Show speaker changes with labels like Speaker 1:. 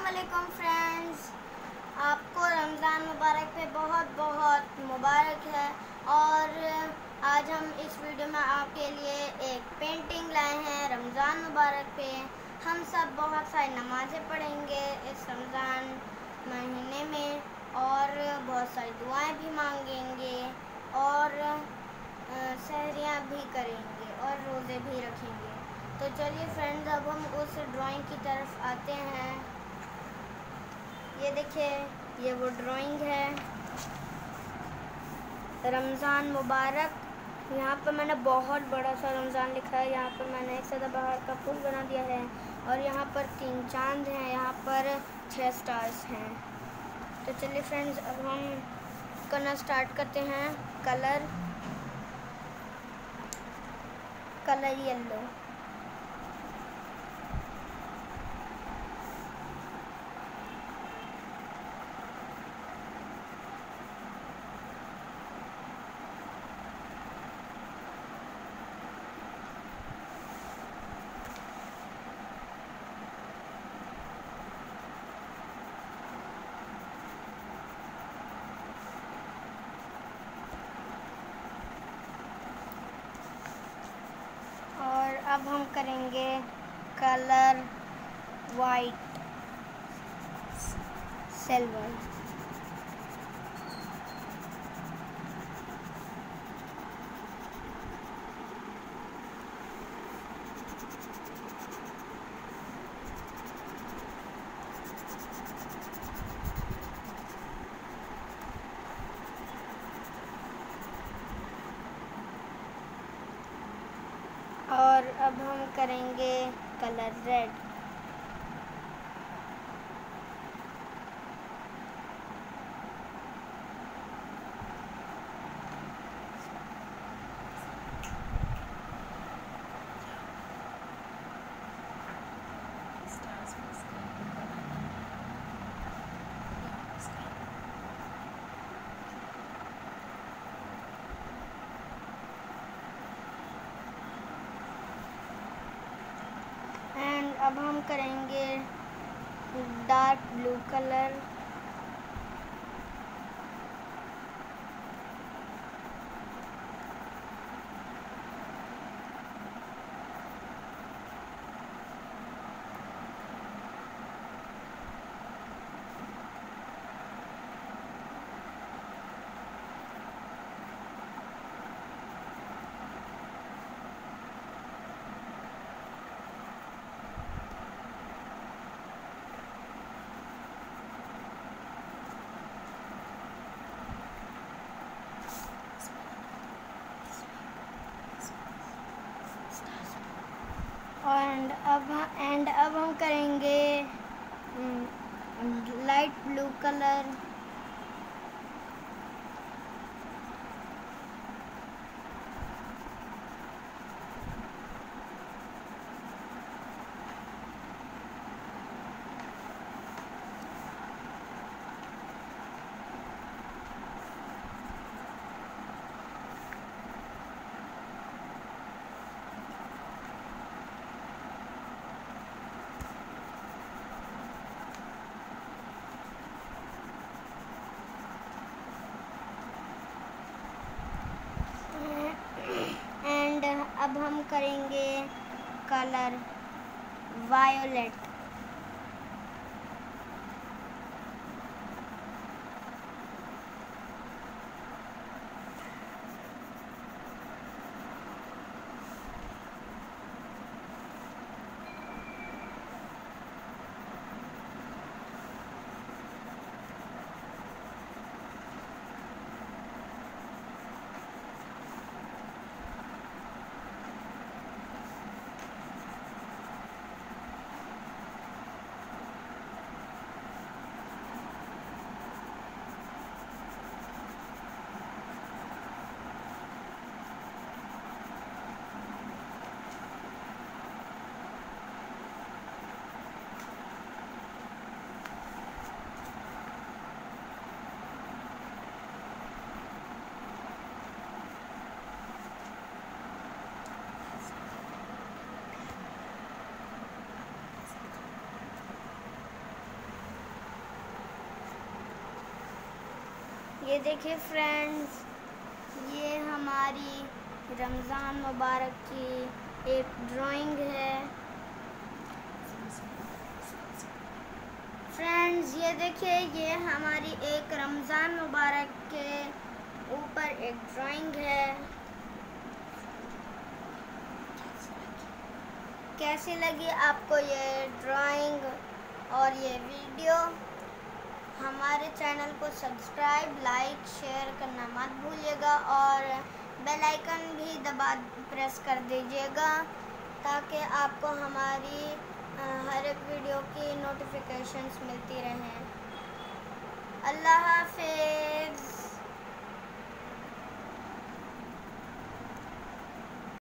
Speaker 1: वालेकुम फ्रेंड्स, आपको रमज़ान मुबारक पे बहुत बहुत मुबारक है। और आज हम इस वीडियो में आपके लिए एक पेंटिंग लाए हैं रमज़ान मुबारक पे। हम सब बहुत सारी नमाज़ें पढ़ेंगे इस रमज़ान महीने में और बहुत सारी दुआएं भी मांगेंगे और सहरियाँ भी करेंगे और रोज़े भी रखेंगे। तो चलिए फ्रेंड्स, अब हम उस ड्राइंग की तरफ आते हैं। ये देखिए, ये वो ड्राइंग है रमज़ान मुबारक। यहाँ पर मैंने बहुत बड़ा सा रमज़ान लिखा है। यहाँ पर मैंने एक सदाबहार का फूल बना दिया है और यहाँ पर 3 चांद हैं, यहाँ पर 6 स्टार्स हैं। तो चलिए फ्रेंड्स, अब हम करना स्टार्ट करते हैं। Colour yellow. और अब हम करेंगे कलर वाइट सिल्वर। और अब हम करेंगे कलर रेड। एंड अब हम करेंगे डार्क ब्लू कलर। एंड अब हम करेंगे लाइट ब्लू कलर। एंड अब हम करेंगे कलर वायोलेट। ये देखिए फ्रेंड्स, ये हमारी रमज़ान मुबारक की एक ड्राइंग है। फ्रेंड्स ये देखिए, ये हमारी एक रमज़ान मुबारक के ऊपर एक ड्राइंग है। कैसी लगी आपको ये ड्राइंग और ये वीडियो? हमारे चैनल को सब्सक्राइब, लाइक, शेयर करना मत भूलिएगा और बेल आइकन भी प्रेस कर दीजिएगा ताकि आपको हमारी हर एक वीडियो की नोटिफिकेशंस मिलती रहें। अल्लाह हाफ़िज़।